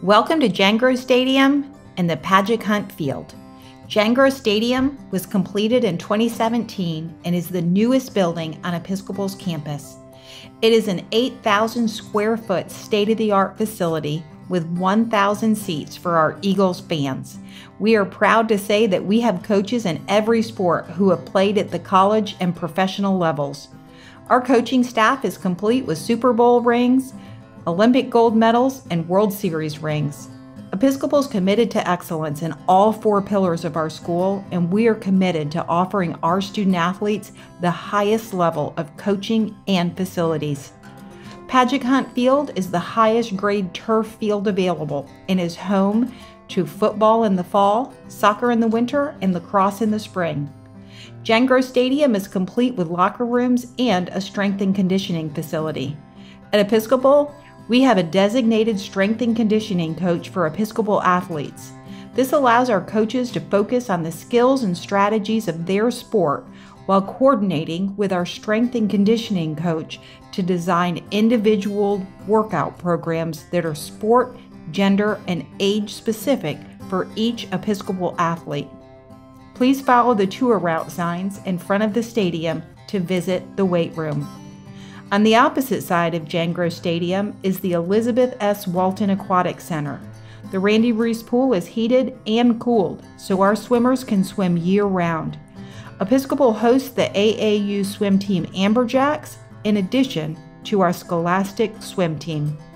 Welcome to Jangro Stadium and the Paget Hunt Field. Jangro Stadium was completed in 2017 and is the newest building on Episcopal's campus. It is an 8,000 square foot state-of-the-art facility with 1,000 seats for our Eagles fans. We are proud to say that we have coaches in every sport who have played at the college and professional levels. Our coaching staff is complete with Super Bowl rings, Olympic gold medals, and World Series rings. Episcopal is committed to excellence in all 4 pillars of our school, and we are committed to offering our student athletes the highest level of coaching and facilities. Paget Hunt Field is the highest grade turf field available and is home to football in the fall, soccer in the winter, and lacrosse in the spring. Jangro Stadium is complete with locker rooms and a strength and conditioning facility. At Episcopal, we have a designated strength and conditioning coach for Episcopal athletes. This allows our coaches to focus on the skills and strategies of their sport while coordinating with our strength and conditioning coach to design individual workout programs that are sport, gender, and age specific for each Episcopal athlete. Please follow the tour route signs in front of the stadium to visit the weight room. On the opposite side of Jangro Stadium is the Elizabeth S. Walton Aquatic Center. The Randy Reese Pool is heated and cooled, so our swimmers can swim year-round. Episcopal hosts the AAU swim team Amberjacks, in addition to our Scholastic swim team.